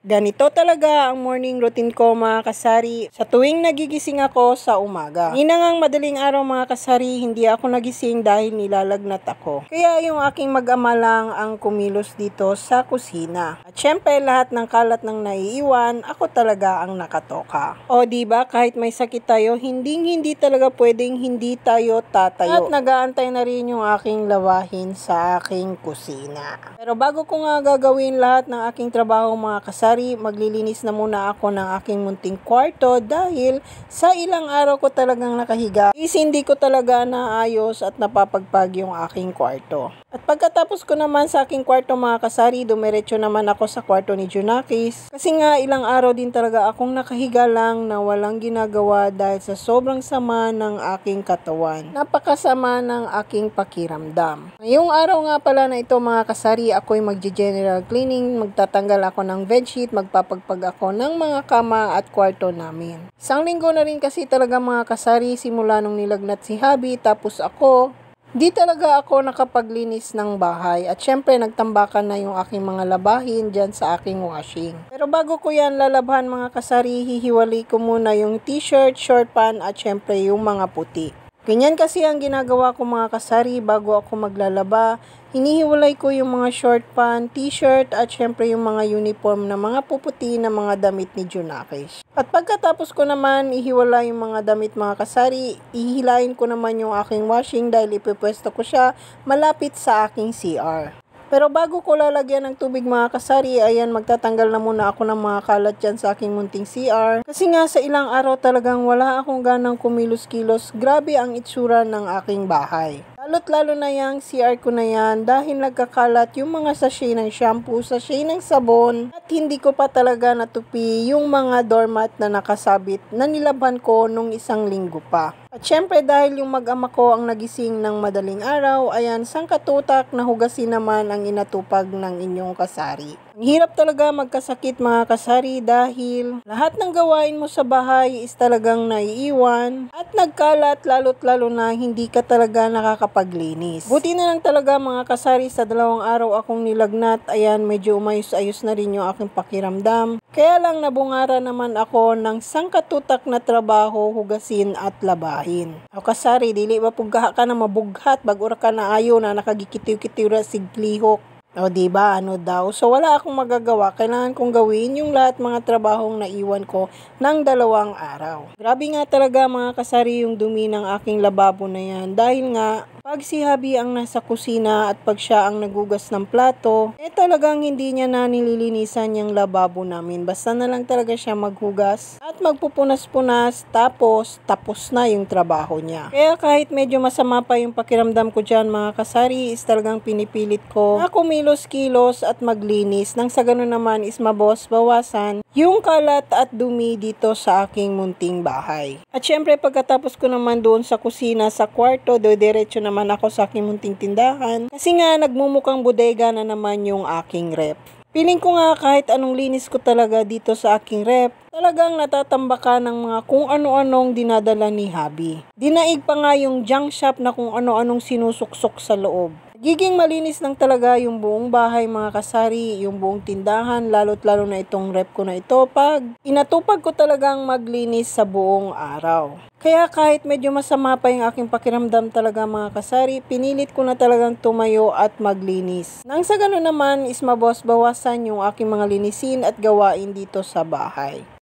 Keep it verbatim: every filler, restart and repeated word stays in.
Ganito talaga ang morning routine ko mga kasari sa tuwing nagigising ako sa umaga. Ninangang madaling araw mga kasari, hindi ako nagising dahil nilalagnat ako. Kaya yung aking mag-ama lang ang kumilos dito sa kusina. At syempre lahat ng kalat ng naiiwan, ako talaga ang nakatoka. O diba kahit may sakit tayo, hindi hindi talaga pwedeng hindi tayo tatayo. At nagaantay na rin yung aking lawahin sa aking kusina. Pero bago ko nga gagawin lahat ng aking trabaho mga kasari, maglilinis na muna ako ng aking munting kwarto dahil sa ilang araw ko talagang nakahiga is hindi ko talaga naayos at napapagpag yung aking kwarto. At pagkatapos ko naman sa aking kwarto mga kasari, dumiretso naman ako sa kwarto ni Junakis. Kasi nga ilang araw din talaga akong nakahiga lang na walang ginagawa dahil sa sobrang sama ng aking katawan. Napakasama ng aking pakiramdam. Ngayong araw nga pala na ito mga kasari, ako'y magje-general cleaning, magtatanggal ako ng bedsheet, magpapagpag ako ng mga kama at kwarto namin. Isang linggo na rin kasi talaga mga kasari simula nung nilagnat si Habi, tapos ako di talaga ako nakapaglinis ng bahay at syempre nagtambakan na yung aking mga labahin dyan sa aking washing. Pero bago ko yan lalabhan mga kasari, hihiwalay ko muna yung t-shirt, short pant at syempre yung mga puti. Ganyan kasi ang ginagawa ko mga kasari bago ako maglalaba. Hinihiwalay ko yung mga short pant, t-shirt at syempre yung mga uniform na mga puputi na mga damit ni Junakis. At pagkatapos ko naman ihiwalay yung mga damit mga kasari, ihilayin ko naman yung aking washing dahil ipipwesto ko siya malapit sa aking C R. Pero bago ko lalagyan ng tubig mga kasari, ayan magtatanggal na muna ako ng mga kalat dyan sa aking munting C R. Kasi nga sa ilang araw talagang wala akong ganang kumilos-kilos. Grabe ang itsura ng aking bahay. Lalo't lalo na yung C R ko na yan dahil nagkakalat yung mga sachet ng shampoo, sachet ng sabon at hindi ko pa talaga natupi yung mga doormat na nakasabit na nilabhan ko nung isang linggo pa. At syempre dahil yung mag-ama ko ang nagising ng madaling araw, ayan sangkatutak na hugasin naman ang inatupag ng inyong kasari. Ang hirap talaga magkasakit mga kasari dahil lahat ng gawain mo sa bahay is talagang naiiwan at nagkalat lalo't lalo na hindi ka talaga nakakapaglinis. Buti na lang talaga mga kasari sa dalawang araw akong nilagnat, ayan medyo umayos-ayos na rin yung aking pakiramdam. Kaya lang nabungara naman ako ng sangkatutak na trabaho, hugasin at labahin. O kasari, dili ba puggaha ka na mabughat, bagura ka na ayo na nakagikitiw-kitiw ra siglihok. O diba, ano daw? So wala akong magagawa, kailangan kong gawin yung lahat mga trabahong naiwan ko ng dalawang araw. Grabe nga talaga mga kasari yung dumi ng aking lababo na yan dahil nga pag si Habi ang nasa kusina at pag siya ang nagugas ng plato, eh talagang hindi niya na nililinisan yung lababo namin. Basta na lang talaga siya maghugas at magpupunas-punas tapos tapos na yung trabaho niya. Kaya kahit medyo masama pa yung pakiramdam ko dyan mga kasari, is talagang pinipilit ko na kumilos-kilos at maglinis nang sa ganun naman is mabawas-bawasan yung kalat at dumi dito sa aking munting bahay. At syempre pagkatapos ko naman doon sa kusina, sa kwarto, do diretso naman ako sa aking munting tindahan kasi nga nagmumukang bodega na naman yung aking rep. Piling ko nga kahit anong linis ko talaga dito sa aking rep, talagang natatambakan ng mga kung ano-anong dinadala ni Habi. Dinaig pa nga yung junk shop na kung ano-anong sinusuksok sa loob. Giging malinis lang talaga yung buong bahay mga kasari, yung buong tindahan, lalo't lalo na itong rep ko na ito pag inatupag ko talagang maglinis sa buong araw. Kaya kahit medyo masama pa yung aking pakiramdam talaga mga kasari, pinilit ko na talagang tumayo at maglinis. Nang sa gano'n naman is mabawas-bawasan yung aking mga linisin at gawain dito sa bahay.